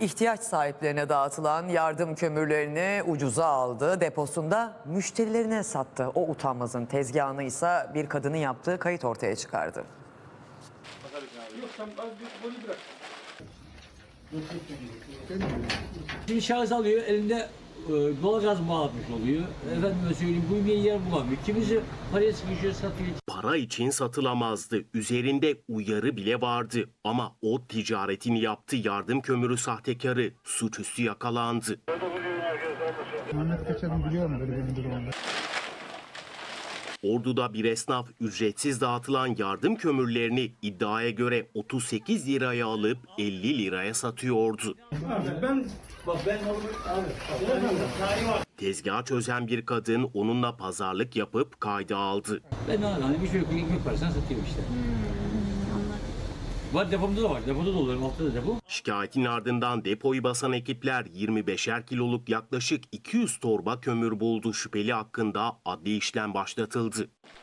İhtiyaç sahiplerine dağıtılan yardım kömürlerini ucuza aldı. Deposunda müşterilerine sattı. O utanmazın tezgahını ise bir kadının yaptığı kayıt ortaya çıkardı. Bir şahıs alıyor, elinde doğalgaz bağlatmış oluyor. Efendime söyleyeyim, uyumaya yer bulamıyor. Kimisi paraya sıkışıyor, satıyor. Para için satılamazdı. Üzerinde uyarı bile vardı. Ama o ticaretini yaptı. Yardım kömürü sahtekarı suçüstü yakalandı. Mehmet Keçer'in biliyorum böyle bir müdür oldu. Ordu'da bir esnaf ücretsiz dağıtılan yardım kömürlerini iddiaya göre 38 liraya alıp 50 liraya satıyordu. Tezgah çözen bir kadın onunla pazarlık yapıp kayda aldı. Ben hani bir şöyle ekmek parasına satıyorum işte. Var, depomda da var. Depoda da oluyor. Altta da depo. Şikayetin ardından depoyu basan ekipler 25'er kiloluk yaklaşık 200 torba kömür buldu. Şüpheli hakkında adli işlem başlatıldı.